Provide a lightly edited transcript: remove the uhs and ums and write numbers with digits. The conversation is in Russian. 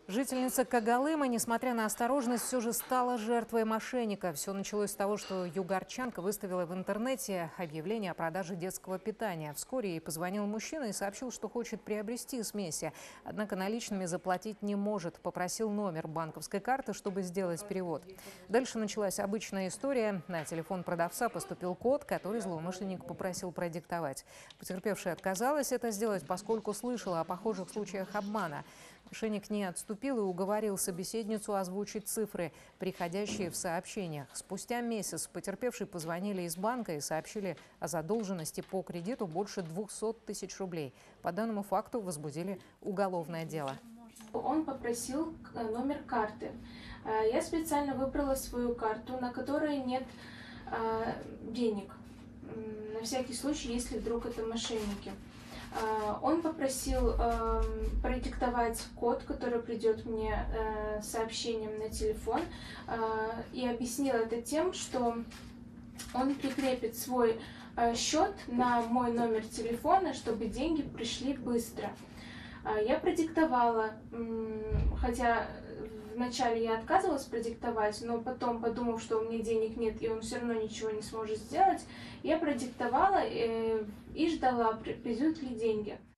Жительница Когалыма, несмотря на осторожность, все же стала жертвой мошенника. Все началось с того, что югорчанка выставила в интернете объявление о продаже детского питания. Вскоре ей позвонил мужчина и сообщил, что хочет приобрести смеси. Однако наличными заплатить не может. Попросил номер банковской карты, чтобы сделать перевод. Дальше началась обычная история. На телефон продавца поступил код, который злоумышленник попросил продиктовать. Потерпевшая отказалась это сделать, поскольку слышала о похожих случаях обмана. Мошенник не отступил и уговорил собеседницу озвучить цифры, приходящие в сообщениях. Спустя месяц потерпевшие позвонили из банка и сообщили о задолженности по кредиту больше 200 тысяч рублей. По данному факту возбудили уголовное дело. Он попросил номер карты. Я специально выбрала свою карту, на которой нет денег. На всякий случай, если вдруг это мошенники. Он попросил продиктовать код, который придет мне сообщением на телефон, и объяснил это тем, что он прикрепит свой счет на мой номер телефона, чтобы деньги пришли быстро. Я продиктовала, хотя вначале я отказывалась продиктовать, но потом, подумав, что у меня денег нет и он все равно ничего не сможет сделать, я продиктовала и ждала, придут ли деньги.